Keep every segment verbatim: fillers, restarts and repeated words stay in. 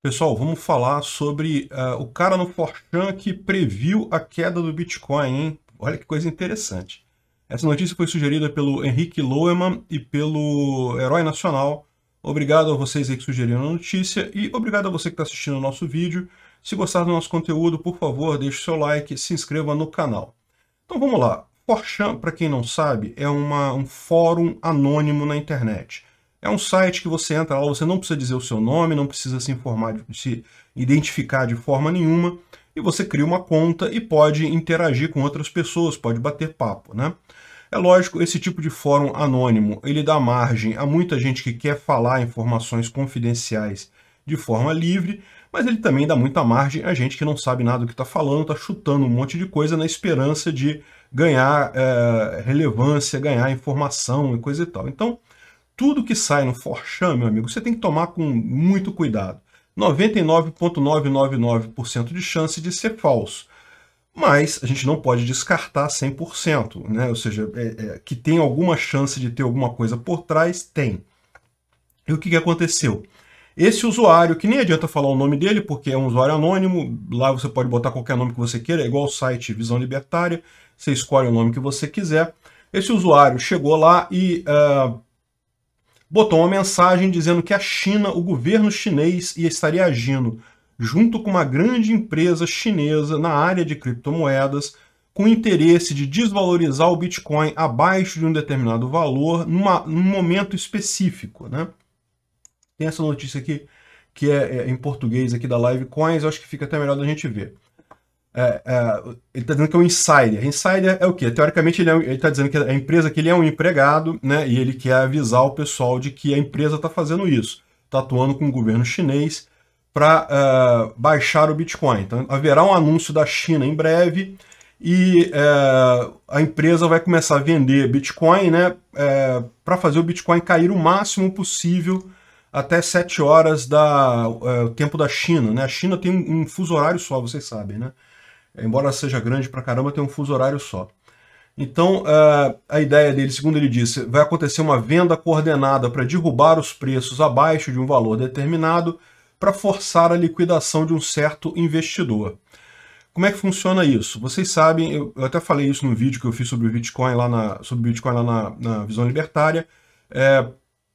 Pessoal, vamos falar sobre uh, o cara no quatro chan que previu a queda do Bitcoin, hein? Olha que coisa interessante. Essa notícia foi sugerida pelo Henrique Loueman e pelo Herói Nacional. Obrigado a vocês aí que sugeriram a notícia e obrigado a você que está assistindo o nosso vídeo. Se gostar do nosso conteúdo, por favor, deixe o seu like e se inscreva no canal. Então vamos lá. quatro chan, para quem não sabe, é uma, um fórum anônimo na internet. É um site que você entra lá, você não precisa dizer o seu nome, não precisa se informar, se identificar de forma nenhuma, e você cria uma conta e pode interagir com outras pessoas, pode bater papo, né? É lógico, esse tipo de fórum anônimo, ele dá margem a muita gente que quer falar informações confidenciais de forma livre, mas ele também dá muita margem a gente que não sabe nada do que está falando, está chutando um monte de coisa na esperança de ganhar é, relevância, ganhar informação e coisa e tal. Então, tudo que sai no quatro chan, meu amigo, você tem que tomar com muito cuidado. noventa e nove vírgula novecentos e noventa e nove por cento de chance de ser falso. Mas a gente não pode descartar cem por cento, né? Ou seja, é, é, que tem alguma chance de ter alguma coisa por trás, tem. E o que, que aconteceu? Esse usuário, que nem adianta falar o nome dele, porque é um usuário anônimo, lá você pode botar qualquer nome que você queira, é igual o site Visão Libertária, você escolhe o nome que você quiser. Esse usuário chegou lá e uh, botou uma mensagem dizendo que a China, o governo chinês, estaria agindo junto com uma grande empresa chinesa na área de criptomoedas, com interesse de desvalorizar o Bitcoin abaixo de um determinado valor numa, num momento específico, né? Tem essa notícia aqui, que é, é em português aqui da Live Coins, eu acho que fica até melhor da gente ver. É, é, ele está dizendo que é um insider. Insider é o quê? Teoricamente, ele está dizendo que a empresa que ele é um empregado, né, e ele quer avisar o pessoal de que a empresa está fazendo isso, está atuando com o governo chinês para uh, baixar o Bitcoin. Então, haverá um anúncio da China em breve e uh, a empresa vai começar a vender Bitcoin, né, uh, para fazer o Bitcoin cair o máximo possível até sete horas da uh, tempo da China, né? A China tem um, um fuso horário só, vocês sabem, né? Embora seja grande pra caramba, tem um fuso horário só. Então, uh, a ideia dele, segundo ele disse, vai acontecer uma venda coordenada para derrubar os preços abaixo de um valor determinado para forçar a liquidação de um certo investidor. Como é que funciona isso? Vocês sabem, eu, eu até falei isso no vídeo que eu fiz sobre o Bitcoin lá na, sobre o Bitcoin lá na, na Visão Libertária. É,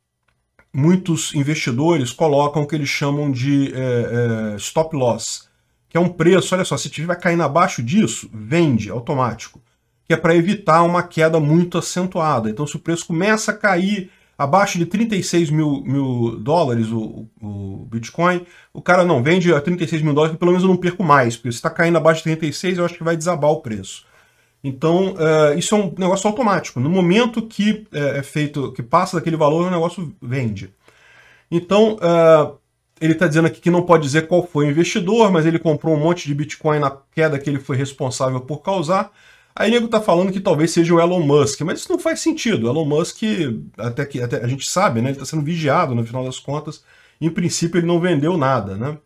muitos investidores colocam o que eles chamam de é, é, stop loss, que é um preço, olha só, se tiver caindo abaixo disso, vende automático, que é para evitar uma queda muito acentuada. Então, se o preço começa a cair abaixo de trinta e seis mil, mil dólares o, o Bitcoin, o cara não vende a trinta e seis mil dólares, que pelo menos eu não perco mais, porque se está caindo abaixo de trinta e seis, eu acho que vai desabar o preço. Então, uh, isso é um negócio automático. No momento que é feito, que passa daquele valor, o negócio vende. Então, uh, ele está dizendo aqui que não pode dizer qual foi o investidor, mas ele comprou um monte de Bitcoin na queda que ele foi responsável por causar. Aí o nego está falando que talvez seja o Elon Musk, mas isso não faz sentido. O Elon Musk, até que até a gente sabe, né, ele está sendo vigiado no final das contas. Em princípio, ele não vendeu nada, né?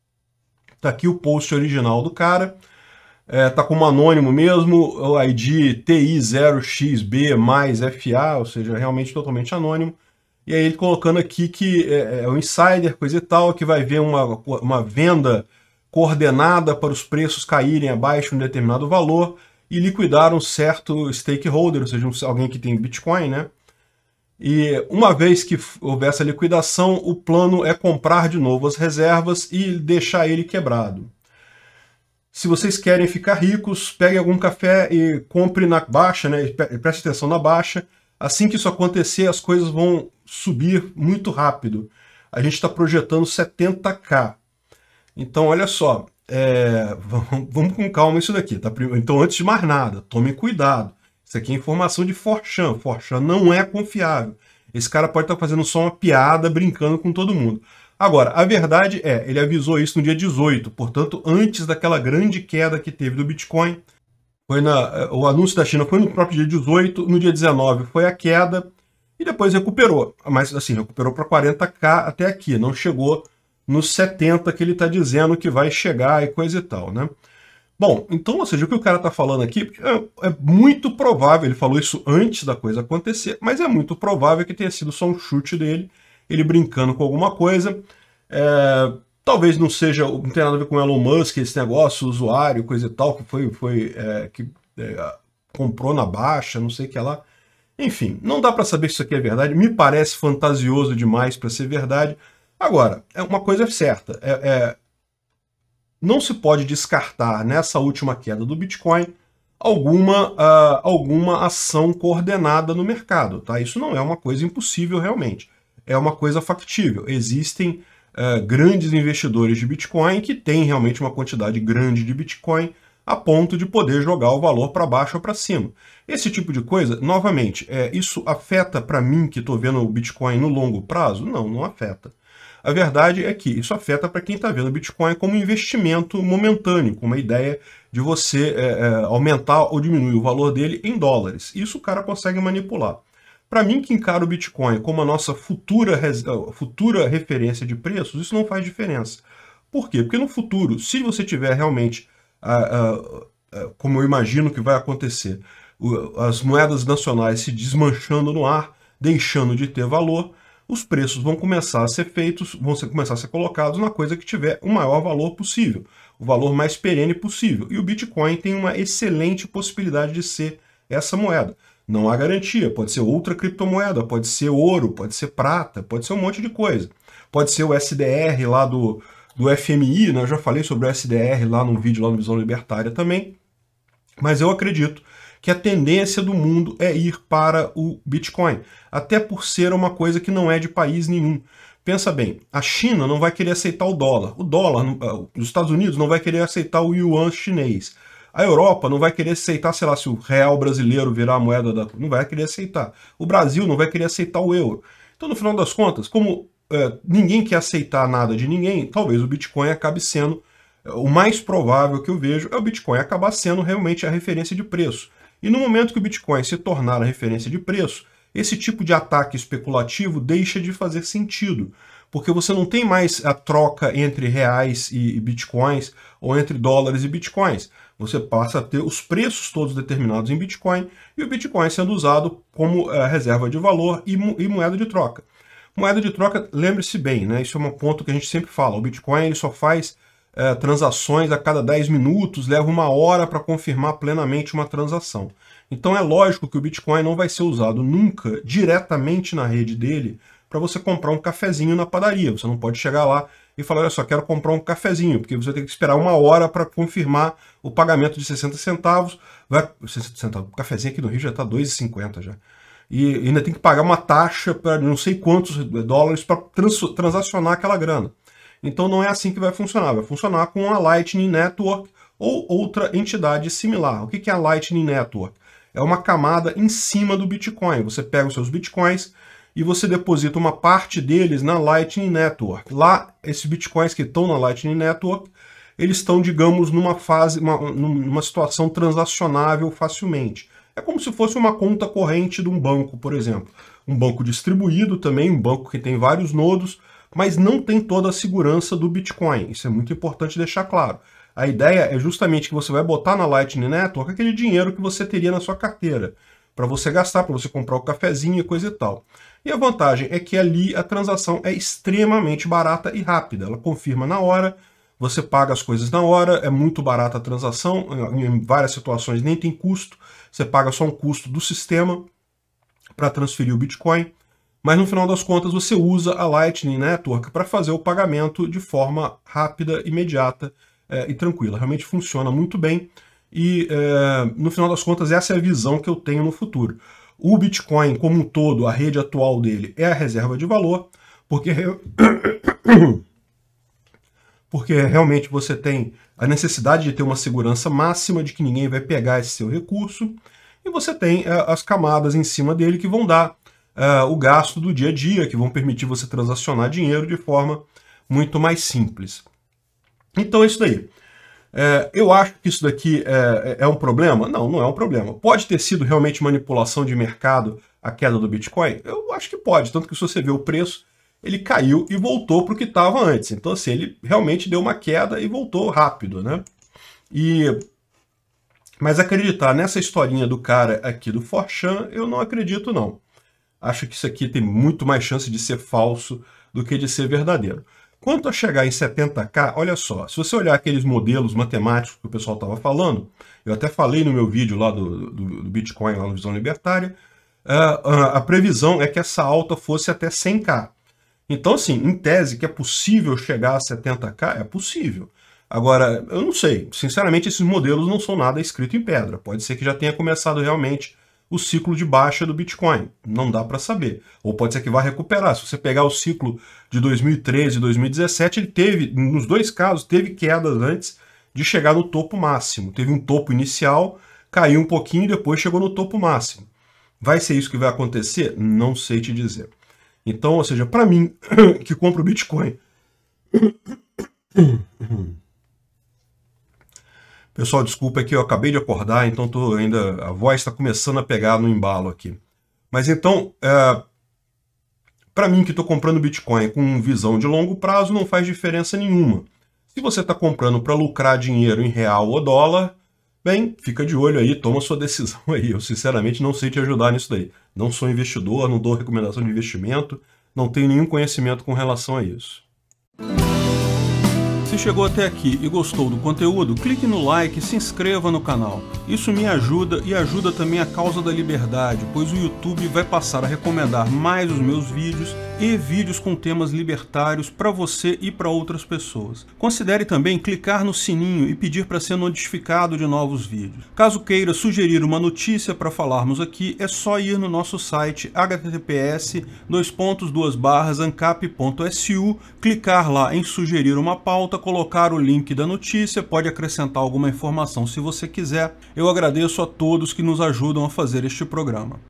Está aqui o post original do cara. É, tá como anônimo mesmo, o I D T I zero X B mais F A, ou seja, realmente totalmente anônimo. E aí ele colocando aqui que é, é o insider, coisa e tal, que vai ver uma, uma venda coordenada para os preços caírem abaixo de um determinado valor e liquidar um certo stakeholder, ou seja, um, alguém que tem Bitcoin, né? E uma vez que houver essa liquidação, o plano é comprar de novo as reservas e deixar ele quebrado. Se vocês querem ficar ricos, peguem algum café e compre na baixa, né? Preste atenção na baixa. Assim que isso acontecer, as coisas vão subir muito rápido. A gente está projetando setenta K. Então, olha só, é, vamos, vamos com calma isso daqui. Tá? Então, antes de mais nada, tomem cuidado. Isso aqui é informação de quatro chan. quatro chan não é confiável. Esse cara pode estar fazendo só uma piada, brincando com todo mundo. Agora, a verdade é, ele avisou isso no dia dezoito, portanto, antes daquela grande queda que teve do Bitcoin. Foi na, o anúncio da China foi no próprio dia dezoito, no dia dezenove foi a queda, e depois recuperou. Mas, assim, recuperou para quarenta K até aqui, não chegou nos setenta que ele está dizendo que vai chegar e coisa e tal, né? Bom, então, ou seja, o que o cara está falando aqui é, é muito provável, ele falou isso antes da coisa acontecer, mas é muito provável que tenha sido só um chute dele, ele brincando com alguma coisa. É, Talvez não seja, não tenha nada a ver com Elon Musk, esse negócio, usuário, coisa e tal, que foi, foi é, que é, comprou na baixa, não sei o que lá. Enfim, não dá para saber se isso aqui é verdade, me parece fantasioso demais para ser verdade. Agora, é uma coisa certa, é, é, não se pode descartar nessa última queda do Bitcoin alguma, uh, alguma ação coordenada no mercado, tá? Isso não é uma coisa impossível realmente, é uma coisa factível. Existem uh, grandes investidores de Bitcoin que têm realmente uma quantidade grande de Bitcoin a ponto de poder jogar o valor para baixo ou para cima. Esse tipo de coisa, novamente, é, isso afeta para mim que estou vendo o Bitcoin no longo prazo? Não, não afeta. A verdade é que isso afeta para quem está vendo o Bitcoin como investimento momentâneo, com uma ideia de você é, é, aumentar ou diminuir o valor dele em dólares. Isso o cara consegue manipular. Para mim, que encara o Bitcoin como a nossa futura, futura referência de preços, isso não faz diferença. Por quê? Porque no futuro, se você tiver realmente, ah, ah, como eu imagino que vai acontecer, as moedas nacionais se desmanchando no ar, deixando de ter valor, os preços vão começar a ser feitos, vão ser, começar a ser colocados na coisa que tiver o maior valor possível, o valor mais perene possível. E o Bitcoin tem uma excelente possibilidade de ser essa moeda. Não há garantia, pode ser outra criptomoeda, pode ser ouro, pode ser prata, pode ser um monte de coisa. Pode ser o S D R lá do, do F M I, né? Eu já falei sobre o S D R lá num vídeo lá no Visão Libertária também. Mas eu acredito que a tendência do mundo é ir para o Bitcoin, até por ser uma coisa que não é de país nenhum. Pensa bem, a China não vai querer aceitar o dólar, o dólar, os Estados Unidos não vai querer aceitar o yuan chinês, a Europa não vai querer aceitar, sei lá, se o real brasileiro virar a moeda da... não vai querer aceitar, o Brasil não vai querer aceitar o euro. Então, no final das contas, como é, ninguém quer aceitar nada de ninguém, talvez o Bitcoin acabe sendo, o mais provável que eu vejo é o Bitcoin acabar sendo realmente a referência de preço. E no momento que o Bitcoin se tornar a referência de preço, esse tipo de ataque especulativo deixa de fazer sentido, porque você não tem mais a troca entre reais e bitcoins ou entre dólares e bitcoins. Você passa a ter os preços todos determinados em Bitcoin e o Bitcoin sendo usado como uh, reserva de valor e, mo e moeda de troca. Moeda de troca, lembre-se bem, né? Isso é um ponto que a gente sempre fala, o Bitcoin ele só faz É, transações a cada dez minutos, leva uma hora para confirmar plenamente uma transação. Então é lógico que o Bitcoin não vai ser usado nunca diretamente na rede dele para você comprar um cafezinho na padaria. Você não pode chegar lá e falar, olha só, quero comprar um cafezinho, porque você tem que esperar uma hora para confirmar o pagamento de sessenta centavos. Vai, sessenta centavos, o cafezinho aqui no Rio já está dois e cinquenta já. E ainda tem que pagar uma taxa para não sei quantos dólares para trans, transacionar aquela grana. Então não é assim que vai funcionar, vai funcionar com a Lightning Network ou outra entidade similar. O que é a Lightning Network? É uma camada em cima do Bitcoin. Você pega os seus Bitcoins e você deposita uma parte deles na Lightning Network. Lá, esses Bitcoins que estão na Lightning Network, eles estão, digamos, numa fase, uma, numa situação transacionável facilmente. É como se fosse uma conta corrente de um banco, por exemplo. Um banco distribuído também, um banco que tem vários nodos, mas não tem toda a segurança do Bitcoin. Isso é muito importante deixar claro. A ideia é justamente que você vai botar na Lightning Network aquele dinheiro que você teria na sua carteira, para você gastar, para você comprar o cafezinho e coisa e tal. E a vantagem é que ali a transação é extremamente barata e rápida. Ela confirma na hora, você paga as coisas na hora, é muito barata a transação, em várias situações nem tem custo, você paga só um custo do sistema para transferir o Bitcoin. Mas no final das contas você usa a Lightning Network para fazer o pagamento de forma rápida, imediata é, e tranquila. Realmente funciona muito bem e é, no final das contas essa é a visão que eu tenho no futuro. O Bitcoin como um todo, a rede atual dele é a reserva de valor, porque, porque realmente você tem a necessidade de ter uma segurança máxima de que ninguém vai pegar esse seu recurso e você tem é, as camadas em cima dele que vão dar Uh, o gasto do dia a dia, que vão permitir você transacionar dinheiro de forma muito mais simples. Então é isso daí. É, eu acho que isso daqui é, é um problema? Não, não é um problema. Pode ter sido realmente manipulação de mercado a queda do Bitcoin? Eu acho que pode, tanto que se você vê o preço, ele caiu e voltou para o que estava antes. Então assim, ele realmente deu uma queda e voltou rápido, né? E... Mas acreditar nessa historinha do cara aqui do four chan, eu não acredito não. Acho que isso aqui tem muito mais chance de ser falso do que de ser verdadeiro. Quanto a chegar em setenta K, olha só, se você olhar aqueles modelos matemáticos que o pessoal estava falando, eu até falei no meu vídeo lá do, do, do Bitcoin, lá no Visão Libertária, uh, uh, a previsão é que essa alta fosse até cem K. Então, assim, em tese, que é possível chegar a setenta K, é possível. Agora, eu não sei, sinceramente, esses modelos não são nada escrito em pedra. Pode ser que já tenha começado realmente o ciclo de baixa do Bitcoin, não dá para saber. Ou pode ser que vá recuperar. Se você pegar o ciclo de dois mil e treze e dois mil e dezessete, ele teve, nos dois casos, teve quedas antes de chegar no topo máximo. Teve um topo inicial, caiu um pouquinho e depois chegou no topo máximo. Vai ser isso que vai acontecer? Não sei te dizer. Então, ou seja, para mim, que compro Bitcoin... Pessoal, desculpa aqui, eu acabei de acordar, então tô ainda, a voz está começando a pegar no embalo aqui. Mas então, é, para mim que estou comprando Bitcoin com visão de longo prazo, não faz diferença nenhuma. Se você está comprando para lucrar dinheiro em real ou dólar, bem, fica de olho aí, toma sua decisão aí. Eu sinceramente não sei te ajudar nisso daí. Não sou investidor, não dou recomendação de investimento, não tenho nenhum conhecimento com relação a isso. Se chegou até aqui e gostou do conteúdo, clique no like e se inscreva no canal. Isso me ajuda e ajuda também a causa da liberdade, pois o YouTube vai passar a recomendar mais os meus vídeos e vídeos com temas libertários para você e para outras pessoas. Considere também clicar no sininho e pedir para ser notificado de novos vídeos. Caso queira sugerir uma notícia para falarmos aqui, é só ir no nosso site h t t p s dois pontos duas barras ancap ponto s u, clicar lá em sugerir uma pauta, colocar o link da notícia, pode acrescentar alguma informação se você quiser. Eu agradeço a todos que nos ajudam a fazer este programa.